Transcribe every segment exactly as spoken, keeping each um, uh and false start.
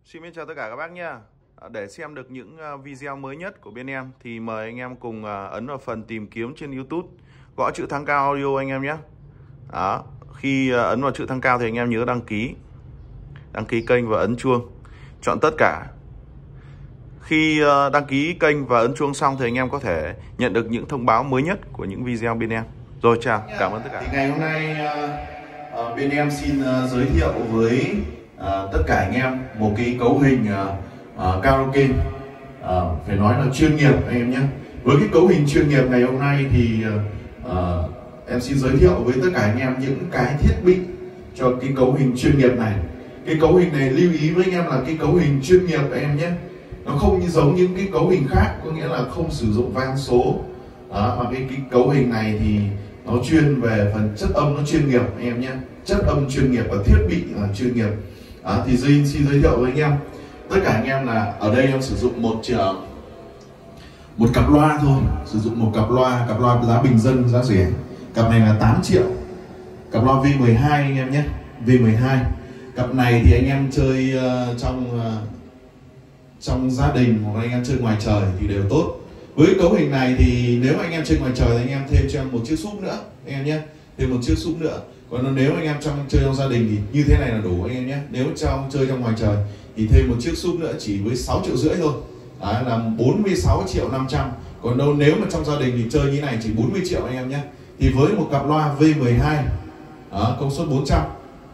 Xin chào tất cả các bác nha. Để xem được những video mới nhất của bên em thì mời anh em cùng ấn vào phần tìm kiếm trên YouTube, gõ chữ Thắng Cao Audio anh em nhé. Đó, khi ấn vào chữ Thắng Cao thì anh em nhớ đăng ký, đăng ký kênh và ấn chuông, chọn tất cả. Khi đăng ký kênh và ấn chuông xong thì anh em có thể nhận được những thông báo mới nhất của những video bên em. Rồi chào, cảm ơn tất cả. Thì ngày hôm nay uh, bên em xin uh, giới thiệu với uh, tất cả anh em một cái cấu hình uh, uh, karaoke uh, phải nói là chuyên nghiệp anh em nhé. Với cái cấu hình chuyên nghiệp ngày hôm nay thì uh, em xin giới thiệu với tất cả anh em những cái thiết bị cho cái cấu hình chuyên nghiệp này. Cái cấu hình này lưu ý với anh em là cái cấu hình chuyên nghiệp anh em nhé. Nó không như giống những cái cấu hình khác, có nghĩa là không sử dụng vang số. Đó, mà cái, cái cấu hình này thì nó chuyên về phần chất âm, nó chuyên nghiệp anh em nhé, chất âm chuyên nghiệp và thiết bị là chuyên nghiệp. Đó, thì Duy xin giới thiệu với anh em, tất cả anh em là ở đây em sử dụng một một cặp loa thôi, sử dụng một cặp loa, cặp loa giá bình dân, giá rẻ. Cặp này là tám triệu, cặp loa V mười hai anh em nhé, V mười hai. Cặp này thì anh em chơi uh, trong uh, trong gia đình hoặc anh em chơi ngoài trời thì đều tốt. Với cấu hình này thì nếu anh em chơi ngoài trời thì anh em thêm cho em một chiếc súp nữa anh em nhé, thêm một chiếc súp nữa. Còn nếu anh em trong chơi trong gia đình thì như thế này là đủ anh em nhé. Nếu trong chơi trong ngoài trời thì thêm một chiếc súp nữa chỉ với sáu triệu rưỡi thôi. Đấy là bốn mươi sáu triệu năm trăm. Còn đâu nếu mà trong gia đình thì chơi như này chỉ bốn mươi triệu anh em nhé. Thì với một cặp loa V mười hai đó, công suất bốn trăm.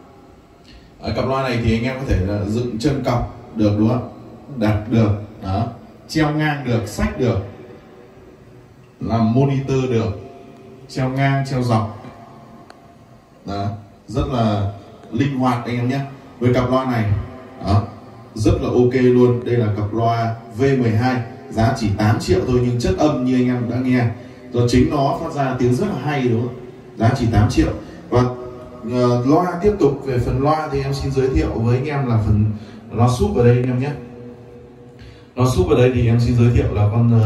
Ở cặp loa này thì anh em có thể là dựng chân cọc được đúng không? Đặt được, đó, treo ngang được, xách được, làm monitor được, treo ngang, treo dọc. Đó, rất là linh hoạt anh em nhé. Với cặp loa này đó, rất là ok luôn. Đây là cặp loa V mười hai, giá chỉ tám triệu thôi, nhưng chất âm như anh em đã nghe rồi, chính nó phát ra tiếng rất là hay đúng không? Giá chỉ tám triệu. Và uh, loa, tiếp tục về phần loa thì em xin giới thiệu với anh em là phần loa súp ở đây anh em nhé. Loa súp ở đây thì em xin giới thiệu là con uh,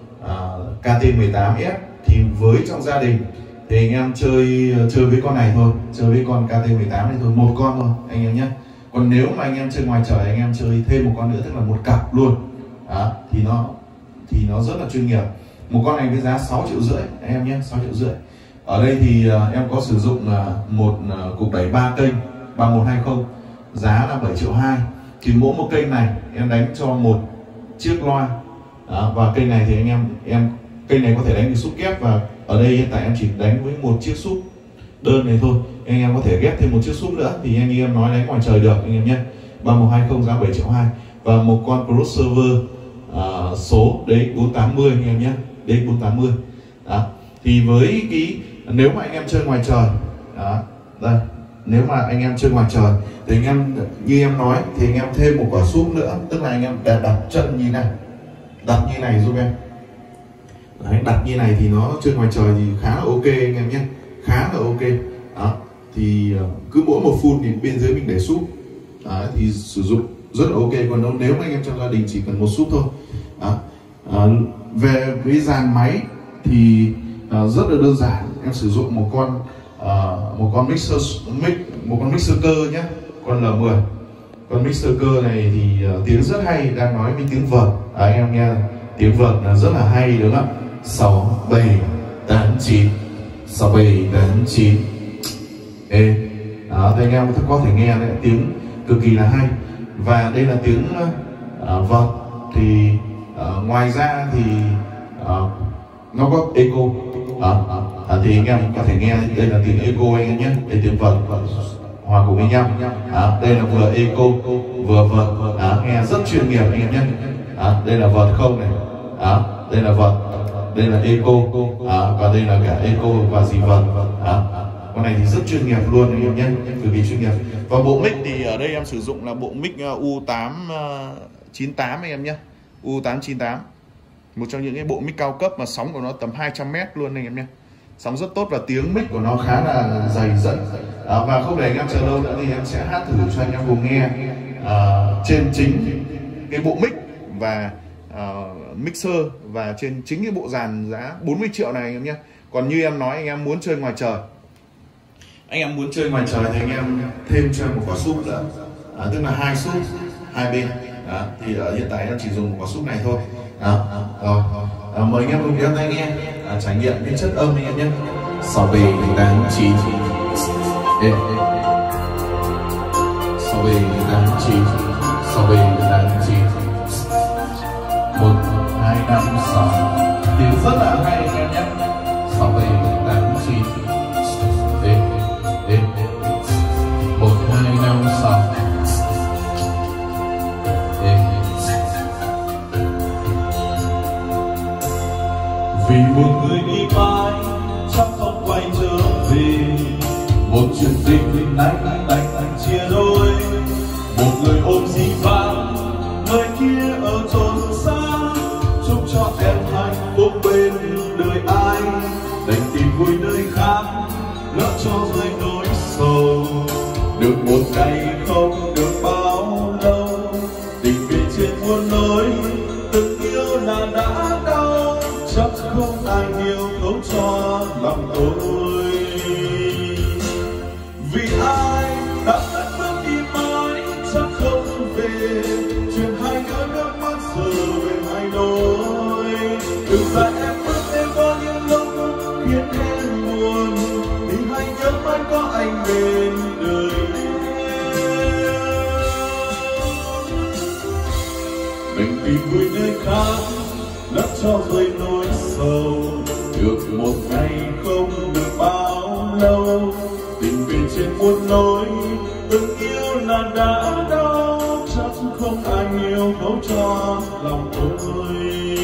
uh, K T mười tám S. Thì với trong gia đình thì anh em chơi chơi với con này thôi, chơi với con K T mười tám này thôi, một con thôi anh em nhé. Còn nếu mà anh em chơi ngoài trời, anh em chơi thêm một con nữa, tức là một cặp luôn. Đó, thì nó thì nó rất là chuyên nghiệp. Một con này với giá sáu triệu rưỡi anh em nhé, sáu triệu rưỡi. Ở đây thì uh, em có sử dụng uh, một uh, cục đẩy ba kênh ba một hai không, giá là bảy triệu hai. Thì mỗi một kênh này em đánh cho một chiếc loa. Đó, và kênh này thì anh em em kênh này có thể đánh được súp kép, và ở đây hiện tại em chỉ đánh với một chiếc súp đơn này thôi. Anh em có thể ghép thêm một chiếc súp nữa thì anh em nói đánh ngoài trời được anh em nhé. ba một hai không giá bảy triệu hai. Và một con crossover uh, số đấy bốn tám mươi anh em nhé, đấy bốn tám mươi. Đó, thì với cái nếu mà anh em chơi ngoài trời đó, đây, nếu mà anh em chơi ngoài trời thì anh em như em nói thì anh em thêm một quả súp nữa, tức là anh em đặt chân như này, đặt như này giúp em. Đấy, đặt như này thì nó chơi ngoài trời thì khá là ok anh em nhé, khá là ok. Đó, thì cứ mỗi một phun thì bên dưới mình để súp. Đấy, thì sử dụng rất là ok. Còn nếu mà anh em trong gia đình chỉ cần một súp thôi. Đó. À, về với dàn máy thì à, rất là đơn giản. Em sử dụng một con à, một con mixer mix, một con mixer cơ nhé, con L mười. Con mixer cơ này thì uh, tiếng rất hay, đang nói với tiếng vợt. À, anh em nghe tiếng vợt là rất là hay đúng không ạ? Sáu bảy tám chín, sáu bảy tám chín. Ê, đó, thì anh em có thể nghe đấy, tiếng cực kỳ là hay. Và đây là tiếng uh, vợt. Thì uh, ngoài ra thì uh, nó có echo. À, à, thì anh em có thể nghe đây là tiếng echo anh em nhé, đây tiếng vợt hòa cùng với nhau. À, đây là vừa echo vừa vợt. À, nghe rất chuyên nghiệp anh em nhé. À, đây là vợt không này. À, đây là vợt, đây là echo. À, và đây là cả echo và dì vợt. À, con này thì rất chuyên nghiệp luôn anh em nhé, cực kỳ chuyên nghiệp. Và bộ mic thì ở đây em sử dụng là bộ mic U tám chín tám anh em nhé, U tám chín tám, một trong những cái bộ mic cao cấp mà sóng của nó tầm hai trăm mét luôn anh em nhé. Sóng rất tốt và tiếng mic của nó khá là dày dẫn. À, và không để anh em chờ lâu nữa thì em sẽ hát thử cho anh em cùng nghe à, trên chính cái bộ mic và uh, mixer và trên chính cái bộ dàn giá bốn mươi triệu này anh em nhé. Còn như em nói, anh em muốn chơi ngoài trời, anh em muốn chơi ngoài trời thì anh em thêm cho em một quả súp nữa, à, tức là hai súp. hai bên. Đó, thì ở hiện tại em chỉ dùng một quả xúc này thôi. Đó, rồi à, mời anh em cùng đeo tai nghe à, trải nghiệm cái chất âm anh em nhé. Sáu bề tám chín, ê, sáu bề tám chín, sáu bề tám chín, một hai năm sáu, tiếng rất là hay anh em nhé. Sáu bề tám chín, ê, ê, một hai năm sáu. Vì một người đi mãi chắc không quay trở về, một chuyện tình anh đành chia đôi. Một người ôm di vang, người kia ở chốn xa, chúc cho em hạnh phúc bên đời ai. Đành tìm vui nơi khác, lỡ cho rơi nỗi sầu. Được một ngày không được bao lâu, tình về trên muôn lối, từng yêu là đã đau. Chắc không ai hiểu thấu cho lòng tôi. Vì ai đã cất bước đi mãi chắc không về, chuyện hai đứa nước mắt giờ về hai đôi. Đừng dạy em bước em có những lúc khiến em buồn, vì hãy nhớ mãi có anh bên đời em. Mình tìm vui nơi khác, lấp cho rơi nỗi sầu. Được một ngày không được bao lâu, tình về trên muôn lối, từng yêu là đã đau. Chắc không ai hiểu thấu cho lòng tôi.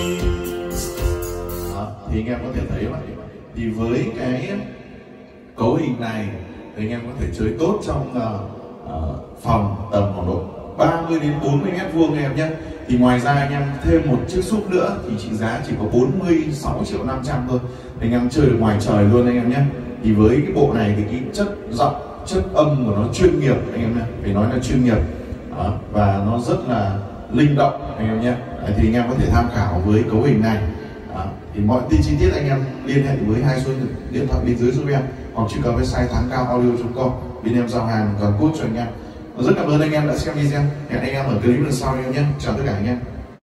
Đó, thì anh em có thể thấy vậy. Thì với cái cấu hình này thì anh em có thể chơi tốt trong uh, uh, phòng tầm khoảng độ ba mươi đến bốn mươi mét vuông anh em nhé. Thì ngoài ra anh em thêm một chiếc súp nữa thì trị giá chỉ có bốn mươi sáu triệu năm trăm thôi. Anh em chơi được ngoài trời luôn anh em nhé. Thì với cái bộ này thì cái chất giọng, chất âm của nó chuyên nghiệp anh em nhé, phải nói là chuyên nghiệp. Đó, và nó rất là linh động anh em nhé. Đấy, thì anh em có thể tham khảo với cấu hình này. Đó, thì mọi tin chi tiết anh em liên hệ với hai số điện thoại bên dưới giúp em, hoặc truy cập website thắng cao audio chấm com, bên em giao hàng toàn quốc cho anh em. Rất cảm ơn anh em đã xem video. Hẹn anh em ở clip lần sau anh em nhé. Chào tất cả anh em.